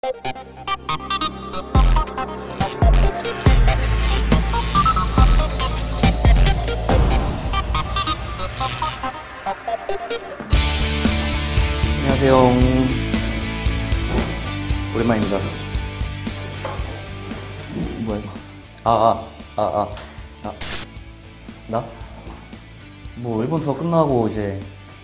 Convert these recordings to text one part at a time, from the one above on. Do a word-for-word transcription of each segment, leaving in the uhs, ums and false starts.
안녕하세요. 오랜만입니다. 뭐야 이거? 아아아아 아, 아, 아, 아. 나? 뭐 일본 투어 끝나고 이제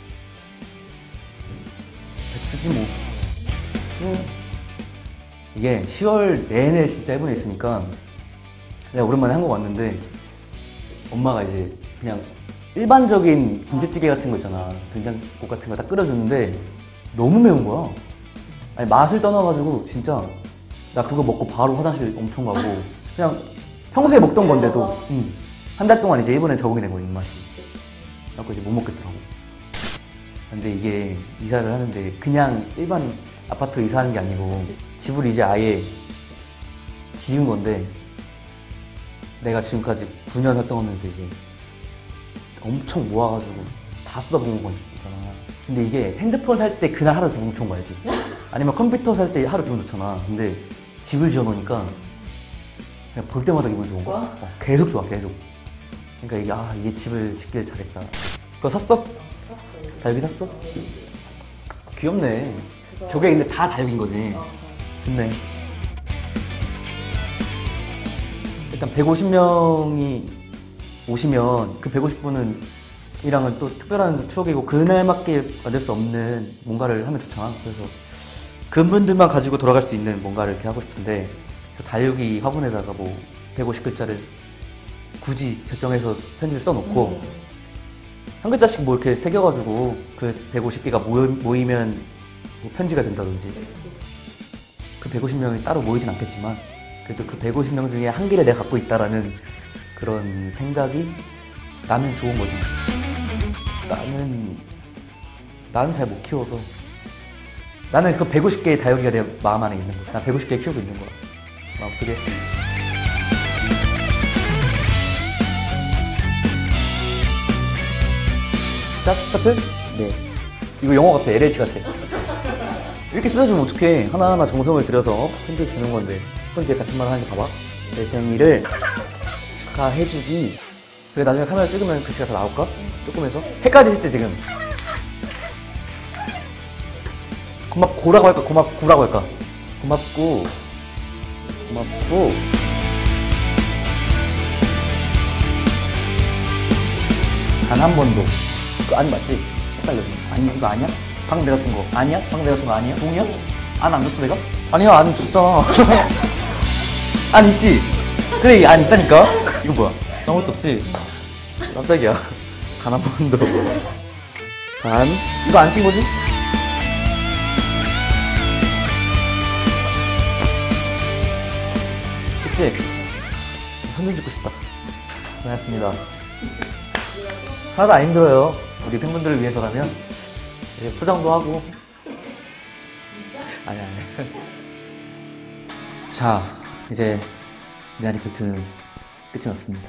백수지 뭐. 수... 이게 시월 내내 진짜 일본에 있으니까 내가 오랜만에 한국 왔는데 엄마가 이제 그냥 일반적인 김치찌개 같은 거 있잖아, 된장국 같은 거 딱 끓여주는데 너무 매운 거야. 아니 맛을 떠나가지고 진짜 나 그거 먹고 바로 화장실 엄청 가고 그냥 평소에 먹던 건데도 음, 한 달 동안 이제 일본에 적응이 된 거야, 입맛이. 그래서 이제 못 먹겠더라고. 근데 이게 이사를 하는데 그냥 일반 아파트 이사하는 게 아니고 집을 이제 아예 지은 건데 내가 지금까지 구 년 활동하면서 이제 엄청 모아가지고 다 쏟아부은 거잖아. 근데 이게 핸드폰 살 때 그날 하루 기분 좋은 거 알지? 아니면 컴퓨터 살 때 하루 기분 좋잖아. 근데 집을 지어놓으니까 그냥 볼 때마다 기분 좋은 거야. 어, 계속 좋아, 계속. 그러니까 이게 아 이게 집을 짓길 잘했다. 그거 샀어? 샀어. 다육이 샀어? 귀엽네. 그거... 저게 근데 다 다육인 거지. 어, 좋네. 일단 백오십 명이 오시면 그 백오십 분은 이랑은 또 특별한 추억이고 그날밖에 만들 수 없는 뭔가를 하면 좋잖아. 그래서 그분들만 가지고 돌아갈 수 있는 뭔가를 이렇게 하고 싶은데 다육이 화분에다가 뭐 백오십 글자를 굳이 결정해서 편지를 써놓고 음. 한 글자씩 뭐 이렇게 새겨가지고 그 백오십 개가 모이, 모이면 뭐 편지가 된다든지. 그치. 그 백오십 명이 따로 모이진 않겠지만 그래도 그 백오십 명 중에 한 개를 내가 갖고 있다라는 그런 생각이 나면 좋은 거지. 나는 나는 잘 못 키워서 나는 그 백오십 개의 다육이가 내 마음 안에 있는 거야. 나 백오십 개 키우고 있는 거야. 마음속에 했습니다. 시작? 스타트? 네. 이거 영어 같아. 엘에이치 같아. 이렇게 쓰여주면 어떡해. 하나하나 정성을 들여서 팬들 주는 건데 십 분 뒤에 같은 말 하는지 봐봐. 내 생일을 축하해주기. 그래 나중에 카메라 찍으면 글씨가 다 나올까? 조금해서 해까지 했지 지금. 고맙고라고 할까? 고맙구라고 할까? 고맙고 고맙고 단 한 번도 그거 아니 맞지? 헷갈렸네. 아니 이거 아니야? 방금 내가 쓴 거 아니야? 방금 내가 쓴 거 아니야? 동이야? 안 안 줬어 내가? 아니야 안 줬잖아. 안 있지? 그래 안 있다니까? 이거 뭐야? 아무것도 없지? 깜짝이야. 단 한 번도. 단 이거 안 쓴 거지? 그치? 손 좀 짚고 싶다. 고맙습니다. 하나도 안 힘들어요. 우리 팬분들을 위해서라면 포장도 하고. 진짜? 아니 아니. 자 이제 미나리 팩트는 끝이 났습니다.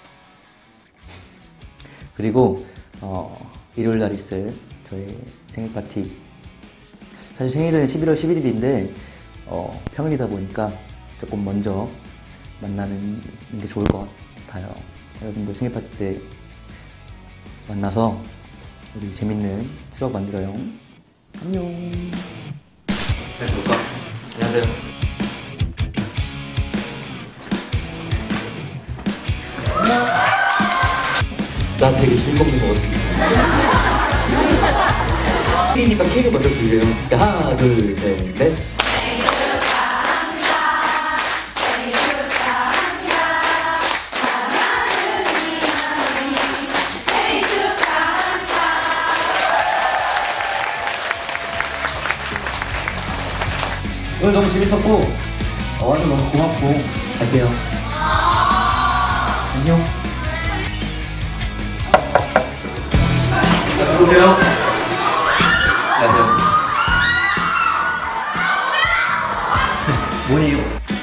그리고 어, 일요일 날 있을 저희 생일 파티. 사실 생일은 십일월 십일일인데 어, 평일이다 보니까 조금 먼저 만나는 게 좋을 것 같아요. 여러분들 생일 파티 때 만나서 우리 재밌는 추억 만들어요. 안녕. 잘 볼까? 안녕하세요. 나 되게 술 먹는 거 같은데. 케이크니까 케이크 먼저 주세요. 하나, 둘, 셋, 넷. 오늘 너무 재밌었고 어, 완전 너무 고맙고 갈게요. 안녕. 자, 들어오세요. 안녕하세요. 뭐니요?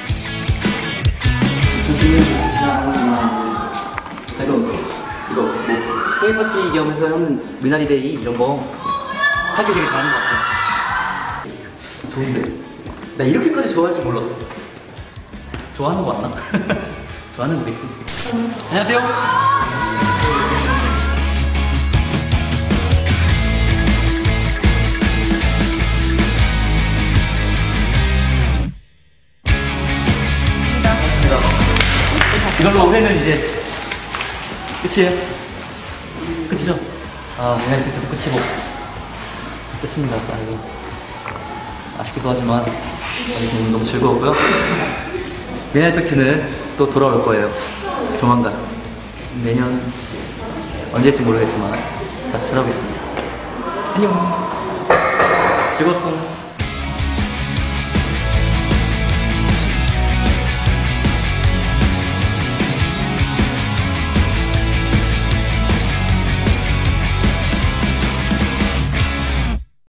조심히 지나가는 이거 이거 뭐 생일 파티 겸해서 하는 미나리데이 이런 거 하기 되게 잘하는 것 같아요. 좋은데? 나 이렇게까지 좋아할 줄 몰랐어. 좋아하는 거 맞나? 좋아하는 거겠지. 안녕하세요. 이걸로 올해는 이제 끝이에요. 끝이죠? 아, 오늘 팩트도 끝이고 끝입니다. 아이고. 아쉽기도 하지만 오늘 너무 즐거웠고요. 미나리 팩트는 또 돌아올 거예요. 조만간. 내년 언제일지 모르겠지만 다시 찾아오겠습니다. 안녕. 즐거웠어.